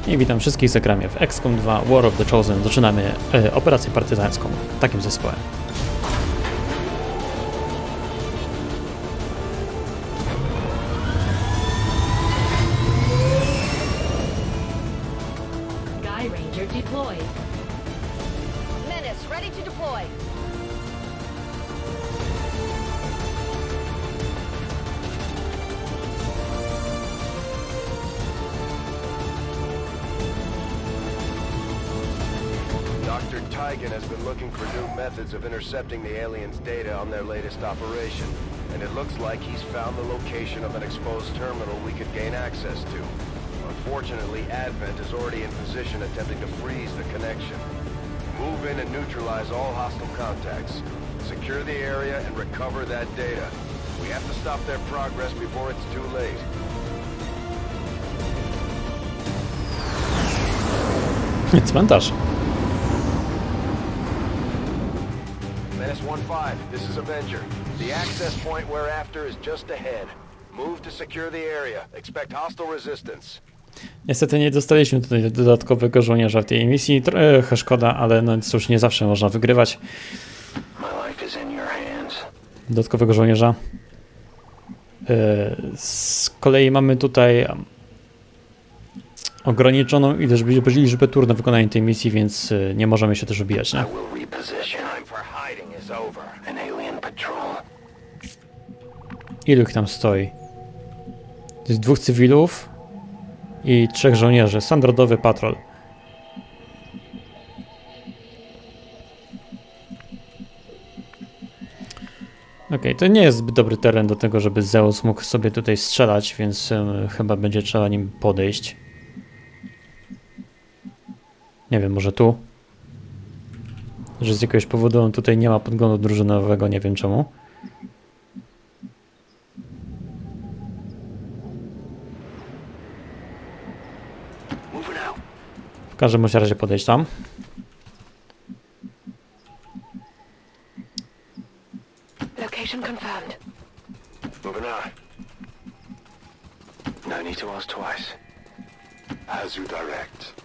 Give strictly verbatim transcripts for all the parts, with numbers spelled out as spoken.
I witam wszystkich z ekramie w X COM dwa War of the Chosen. Zaczynamy e, operację partyzancką takim zespołem. Sky Ranger deployed. Menace ready to deploy. Doctor Tygan has been looking for new methods of intercepting the aliens' data on their latest operation, and it looks like he's found the location of an exposed terminal we could gain access to. Unfortunately, Advent is already in position attempting to freeze the connection. Move in and neutralize all hostile contacts. Secure the area and recover that data. We have to stop their progress before it's too late. Cmentarz. Menace one five, this is Avenger. The access point we're after is just ahead. Move to secure the area. Expect hostile resistance. Niestety nie dostaliśmy tutaj dodatkowego żołnierza w tej misji. Trochę szkoda, ale no cóż, nie zawsze można wygrywać. Dodatkowego żołnierza. Z kolei mamy tutaj ograniczoną ilość liczbę tur na wykonanie tej misji, więc nie możemy się też ubijać, nie? Ilu ich tam stoi? To jest dwóch cywilów i trzech żołnierzy. Standardowy patrol. Okej, okay, to nie jest zbyt dobry teren do tego, żeby Zeus mógł sobie tutaj strzelać, więc um, chyba będzie trzeba nim podejść. Nie wiem, może tu? Że z jakiegoś powodu on tutaj nie ma podglądu drużynowego, nie wiem czemu. W każdym razie podejść tam. Location confirmed. Moving on. No need to ask twice. As you direct.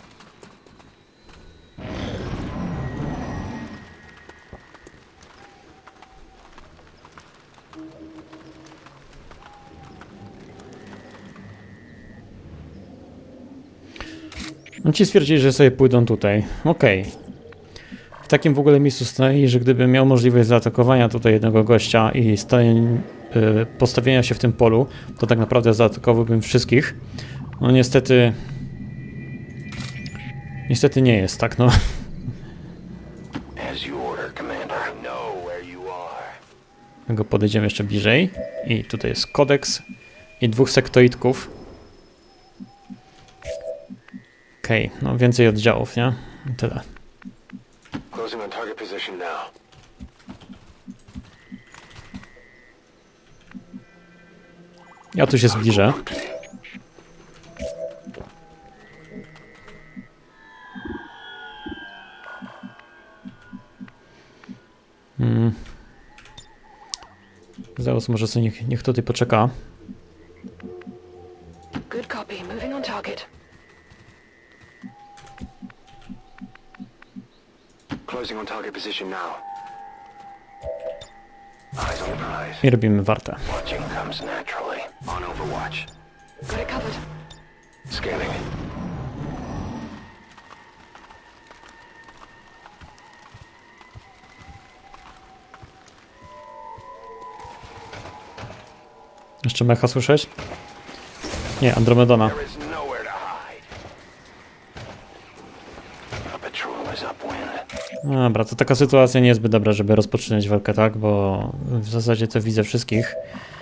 No ci stwierdzili, że sobie pójdą tutaj. Okej. Okay. W takim w ogóle miejscu stoi, że gdybym miał możliwość zaatakowania tutaj jednego gościa i stanie, yy, postawienia się w tym polu, to tak naprawdę zaatakowałbym wszystkich. No niestety... Niestety nie jest tak, no. Tego podejdziemy jeszcze bliżej. I tutaj jest kodeks i dwóch sektoidków. Okej, okay, no więcej oddziałów, nie? I tyle. Ja tu się zbliżę. Hmm. Zeus może sobie niech, niech tutaj poczeka. Good copy. Moving on target. Closing on target position now. Eyes on the prize. I robimy wartę. Watching comes naturally. On overwatch. Got it covered. Scanning. Jeszcze mecha słyszeć? Nie, Andromedona. Dobra, to taka sytuacja nie jest zbyt dobra, żeby rozpoczynać walkę, tak? Bo w zasadzie to widzę wszystkich.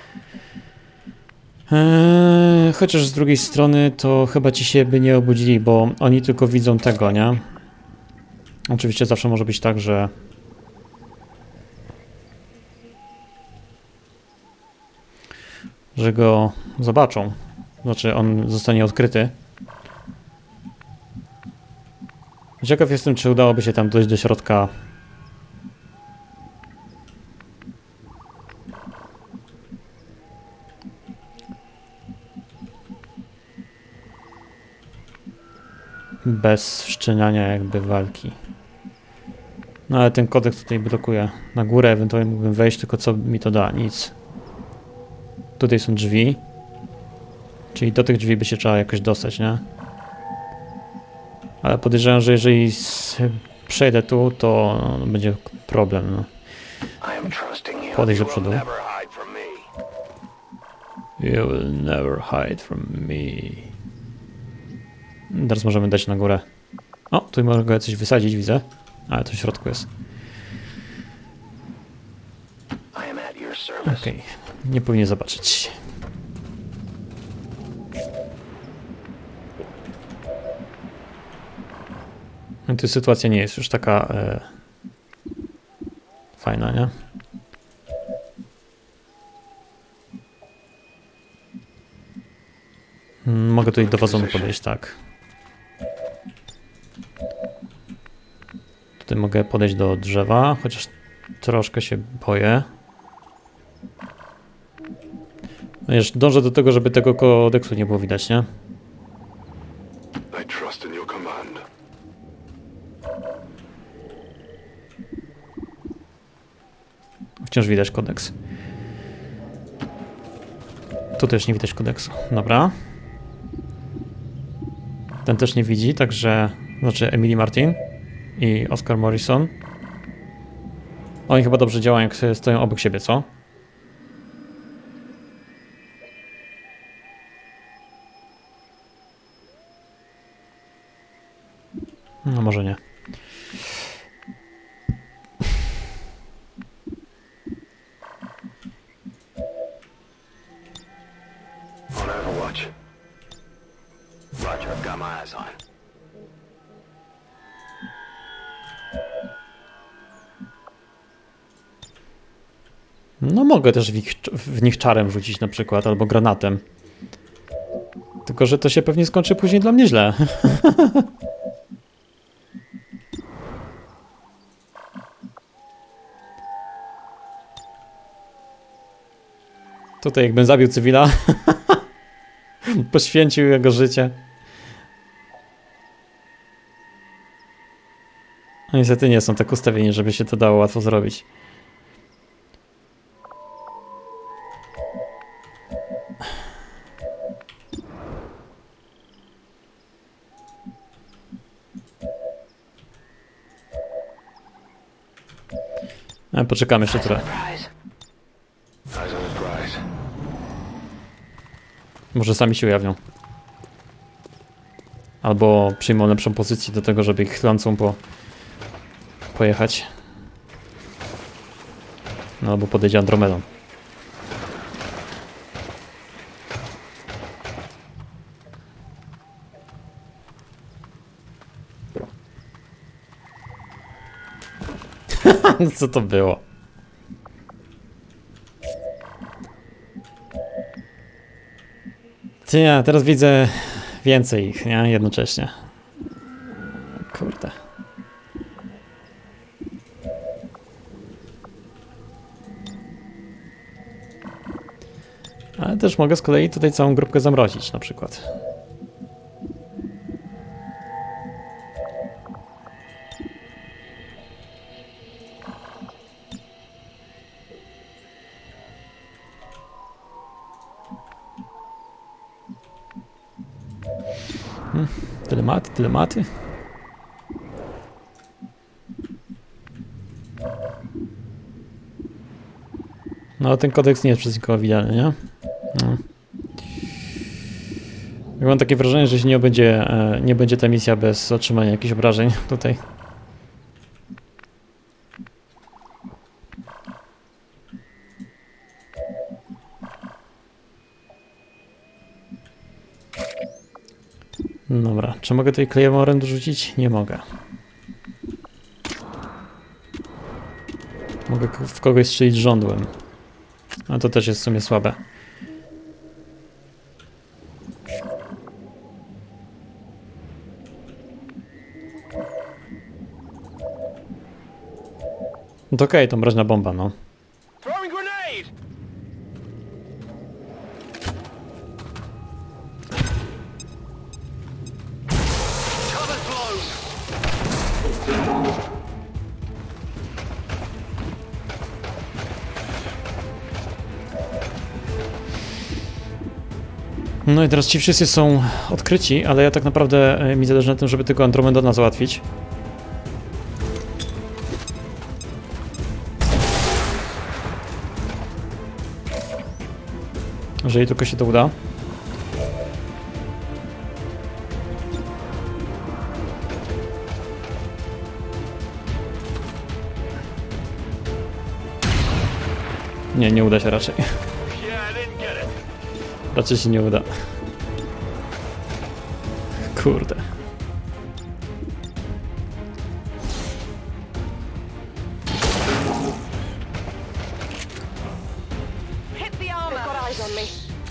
Eee, chociaż z drugiej strony to chyba ci się by nie obudzili, bo oni tylko widzą tego, nie? Oczywiście zawsze może być tak, że... że go zobaczą. Znaczy on zostanie odkryty. Ciekaw jestem, czy udałoby się tam dojść do środka. bez wszczynania jakby walki. No ale ten kodeks tutaj blokuje. Na górę ewentualnie mógłbym wejść, tylko co mi to da? Nic. Tutaj są drzwi. Czyli do tych drzwi by się trzeba jakoś dostać, nie? Ale podejrzewam, że jeżeli przejdę tu, to no, będzie problem, no. Podejdź do przodu. You will never hide from me. Teraz możemy dać na górę. O, tu mogę coś wysadzić, widzę. Ale to w środku jest. Okej, okay. Nie powinien zobaczyć. Tu sytuacja nie jest już taka e, fajna, nie? Mogę tutaj do wazonu podejść, tak. Tutaj mogę podejść do drzewa, chociaż troszkę się boję. No jeszcze dążę do tego, żeby tego kodeksu nie było widać, nie? Wciąż widać kodeks. Tu też nie widać kodeksu. Dobra. Ten też nie widzi, także... Znaczy Emily Martin i Oscar Morrison. Oni chyba dobrze działają, jak stoją obok siebie, co? No może nie. No mogę też w nich, w nich czarem rzucić na przykład, albo granatem. Tylko że to się pewnie skończy później dla mnie źle. Tutaj jakbym zabił cywila, poświęcił jego życie. No niestety nie są tak ustawieni, żeby się to dało łatwo zrobić. A, poczekamy jeszcze trochę. Może sami się ujawnią. Albo przyjmą lepszą pozycję do tego, żeby ich lancą po... pojechać. No albo podejdzie Andromedą. Co to było? Ty, ja teraz widzę więcej ich, nie? Jednocześnie. Kurde. Ale też mogę z kolei tutaj całą grupkę zamrozić na przykład. Hmm, dylematy, dylematy. No ten kodeks nie jest przez nikogo widziany, nie? No. Ja mam takie wrażenie, że się nie będzie, nie będzie ta misja bez otrzymania jakichś obrażeń tutaj. Dobra, czy mogę tutaj klejmorem dorzucić? Nie mogę. Mogę w kogoś strzelić żądłem. A to też jest w sumie słabe. No to okej, okay, to mroźna bomba, no. No i teraz ci wszyscy są odkryci, ale ja tak naprawdę mi zależy na tym, żeby tego Andromedona załatwić. Jeżeli tylko się to uda. Nie, nie uda się raczej. Raczej się nie uda. Kurde. Hit the armor. They've got eyes on me.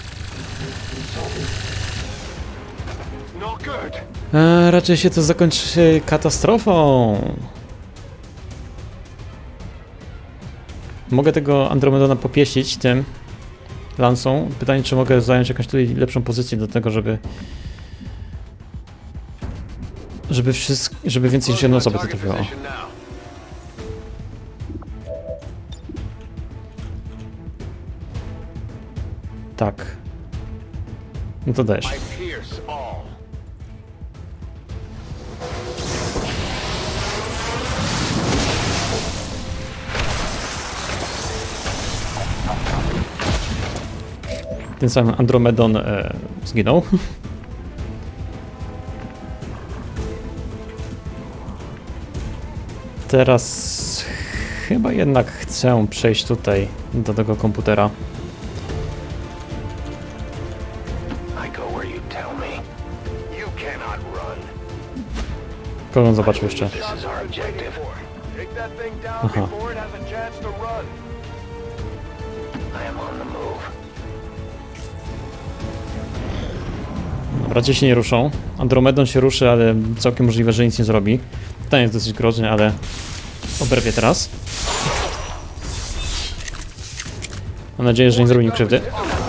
Not good. A, raczej się to zakończy katastrofą. Mogę tego Andromedona popieścić tym lansą. Pytanie, czy mogę zająć jakąś tutaj lepszą pozycję do tego, żeby żeby wszystko, żeby więcej niż jedną osobę to trafiło. Tak. No to dajesz. Ten sam Andromedon e, zginął. Teraz chyba jednak chcę przejść tutaj do tego komputera. Kogo on zobaczył jeszcze? Aha. Dobra, ci się nie ruszą. Andromedon się ruszy, ale całkiem możliwe, że nic nie zrobi. Ten jest dosyć groźny, ale oberwie teraz. Mam nadzieję, że nie zrobi mi krzywdy.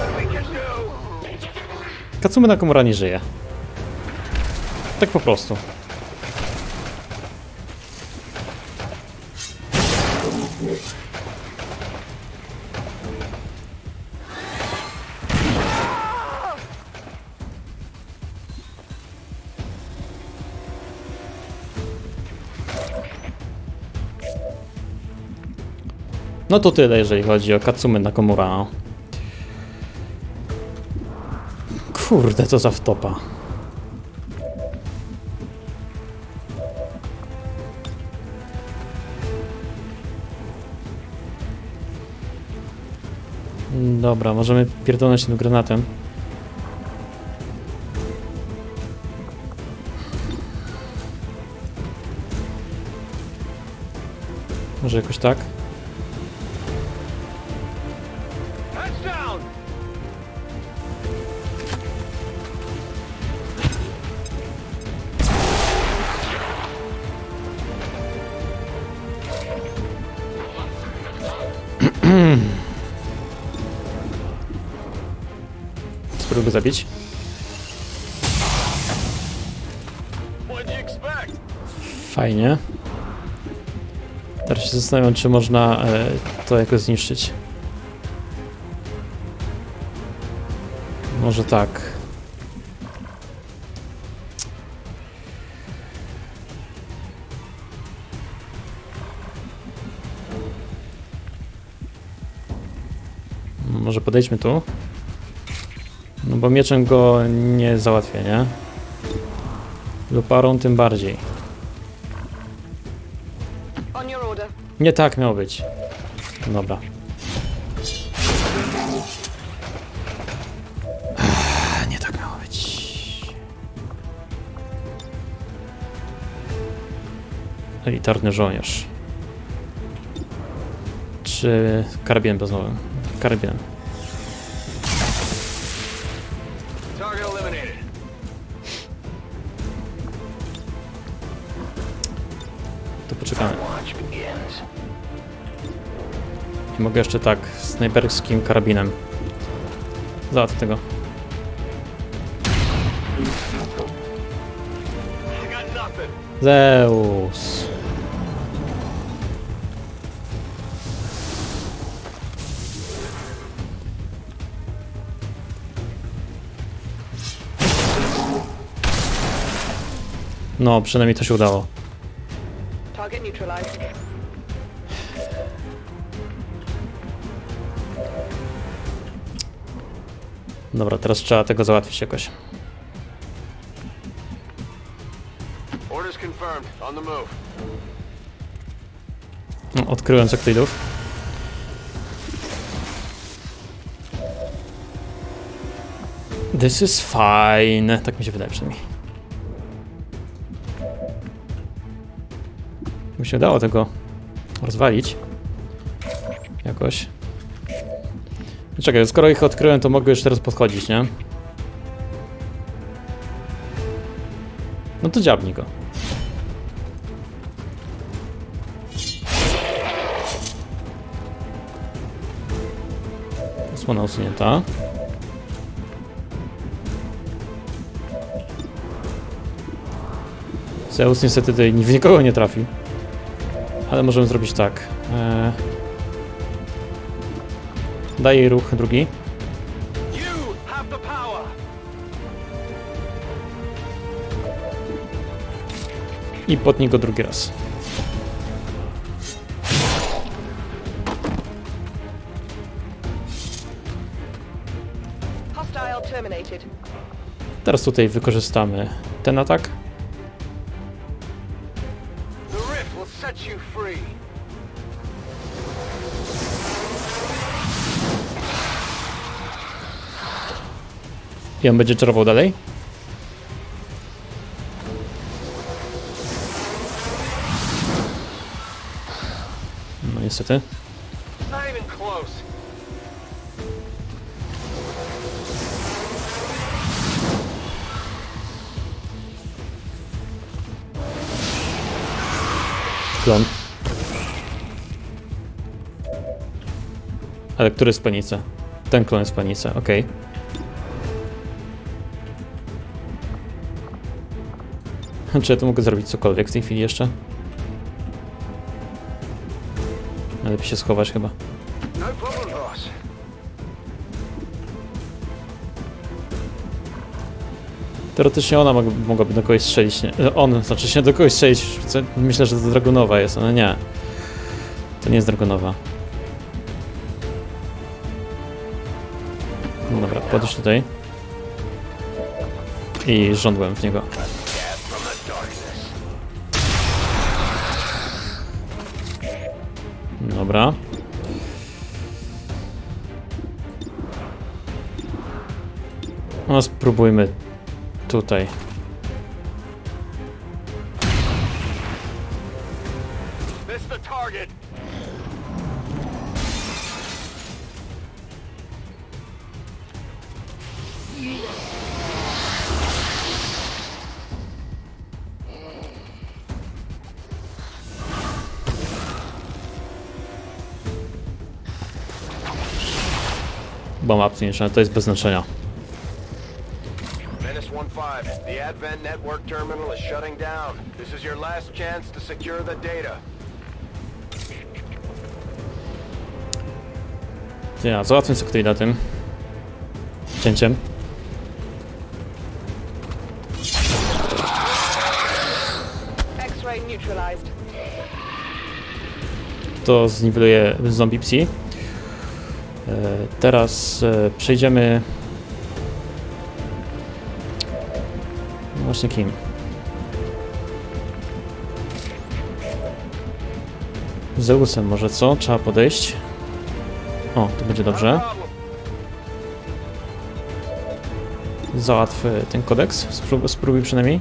Katsumi Nakamura nie żyje. Tak po prostu. No to tyle, jeżeli chodzi o Katsumi Nakamura. Kurde, co za wtopa. Dobra, możemy pierdolnąć tym granatem. Może jakoś tak? Spróbuj go zabić. Fajnie. Teraz się zastanawiam, czy można e, to jakoś zniszczyć. Może tak. Może podejdźmy tu. No bo mieczem go nie załatwię, nie? Luparą tym bardziej. Nie tak miało być. Dobra. Nie tak miało być. Elitarny żołnierz. Czy karabinem bazowym? Karabinem. To poczekamy. I mogę jeszcze tak, snajperskim karabinem. Załatw tego. Zeus. No, przynajmniej to się udało. Target neutralized. Dobra, teraz trzeba tego załatwić jakoś. Orders confirmed. On the move. No, odkryłem Zoktylów. This is fine. Tak mi się wydaje przynajmniej. Mi się udało tego rozwalić. Jakoś. Czekaj, skoro ich odkryłem, to mogę już teraz podchodzić, nie? No to dziabnij go. Osłona usunięta. Zeus niestety tutaj w nikogo nie trafi. Ale możemy zrobić tak. Eee... Daję jej ruch drugi. I potnij go drugi raz. Hostile terminated. Teraz tutaj wykorzystamy ten atak. The rift will set you free. I on będzie czarował dalej. No niestety. Not even close. Klon. Ale który jest panica? Ten klon jest panica, okej. Okay. Czy ja tu mogę zrobić cokolwiek w tej chwili jeszcze? Lepiej się schować chyba. No problem, boss. Teoretycznie ona mogłaby, mogłaby do kogoś strzelić, nie? On, znaczy się do kogoś strzelić, co, myślę, że to Dragunowa jest, ale nie. To nie jest Dragunowa. No dobra, podejdź tutaj. I żądłem w niego. Dobra. No spróbujmy tutaj. This the target. Bomba aptniejsza, to jest bez znaczenia. Menace one five, the Advent network terminal is shutting down. This is your last chance to secure the data. Ja, załatwię sobie tutaj na tym cięciem. X-ray neutralized. To zniweluje zombie psi. Teraz przejdziemy... No właśnie kim? Zeusem może co? Trzeba podejść. O, to będzie dobrze. Załatw ten kodeks. Sprób spróbuj przynajmniej.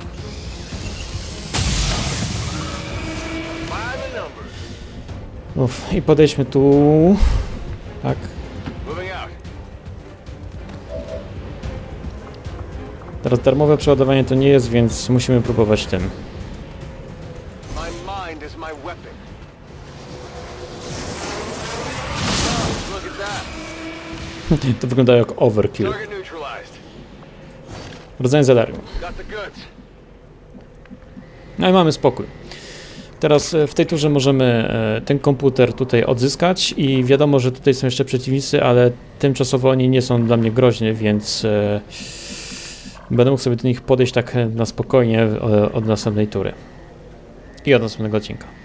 Uf, i podejdźmy tu. Tak. Teraz darmowe przeładowanie to nie jest, więc musimy próbować tym. To wygląda jak overkill. Rodzaj Zelarium. No i mamy spokój. Teraz w tej turze możemy ten komputer tutaj odzyskać i wiadomo, że tutaj są jeszcze przeciwnicy, ale tymczasowo oni nie są dla mnie groźni, więc Będę mógł sobie do nich podejść tak na spokojnie od następnej tury i od następnego odcinka.